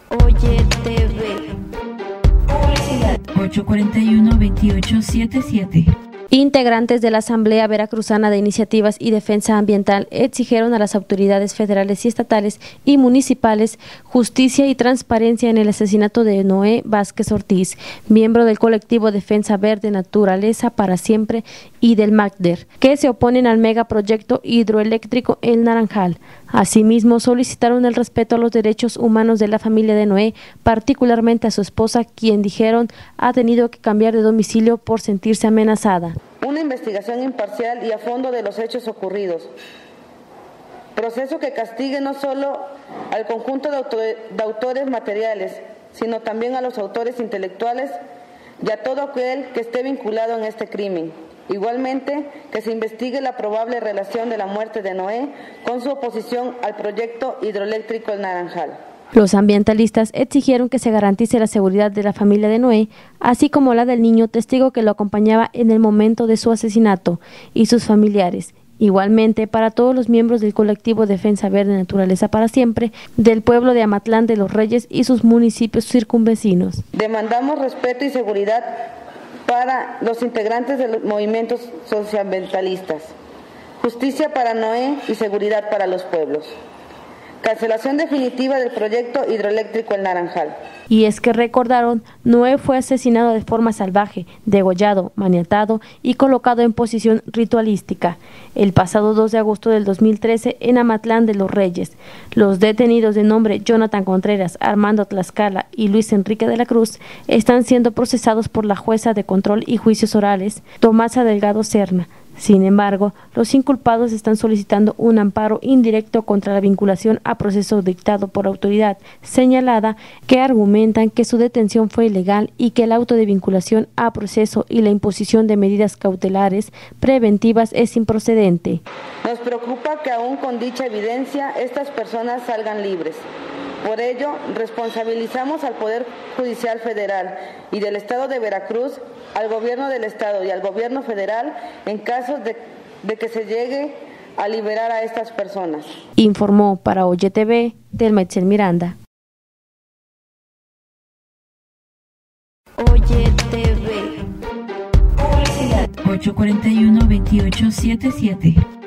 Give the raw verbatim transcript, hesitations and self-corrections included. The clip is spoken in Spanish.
Oye T V. Publicidad. ocho cuarenta y uno, veintiocho setenta y siete. Integrantes de la Asamblea Veracruzana de Iniciativas y Defensa Ambiental exigieron a las autoridades federales y estatales y municipales justicia y transparencia en el asesinato de Noé Vázquez Ortiz, miembro del colectivo Defensa Verde Naturaleza para Siempre y del MACDER, que se oponen al megaproyecto hidroeléctrico El Naranjal. Asimismo, solicitaron el respeto a los derechos humanos de la familia de Noé, particularmente a su esposa, quien dijeron ha tenido que cambiar de domicilio por sentirse amenazada. Una investigación imparcial y a fondo de los hechos ocurridos. Proceso que castigue no solo al conjunto de, autor de autores materiales, sino también a los autores intelectuales y a todo aquel que esté vinculado en este crimen. Igualmente, que se investigue la probable relación de la muerte de Noé con su oposición al proyecto hidroeléctrico El Naranjal. Los ambientalistas exigieron que se garantice la seguridad de la familia de Noé, así como la del niño testigo que lo acompañaba en el momento de su asesinato, y sus familiares. Igualmente, para todos los miembros del colectivo Defensa Verde Naturaleza para Siempre, del pueblo de Amatlán de los Reyes y sus municipios circunvecinos. Demandamos respeto y seguridad para los integrantes de los movimientos socioambientalistas, justicia para Noé y seguridad para los pueblos. Cancelación definitiva del proyecto hidroeléctrico El Naranjal. Y es que recordaron, Noé fue asesinado de forma salvaje, degollado, maniatado y colocado en posición ritualística el pasado dos de agosto del dos mil trece en Amatlán de los Reyes. Los detenidos de nombre Jonathan Contreras, Armando Tlaxcala y Luis Enrique de la Cruz están siendo procesados por la jueza de control y juicios orales, Tomasa Delgado Serna. Sin embargo, los inculpados están solicitando un amparo indirecto contra la vinculación a proceso dictado por autoridad señalada, que argumentan que su detención fue ilegal y que el auto de vinculación a proceso y la imposición de medidas cautelares preventivas es improcedente. Nos preocupa que aún con dicha evidencia estas personas salgan libres. Por ello, responsabilizamos al Poder Judicial Federal y del Estado de Veracruz, al Gobierno del Estado y al Gobierno Federal en caso de, de que se llegue a liberar a estas personas. Informó para Oye T V, Telma Itzel Miranda. Oye T V. Publicidad. ocho cuarenta y uno, veintiocho setenta y siete.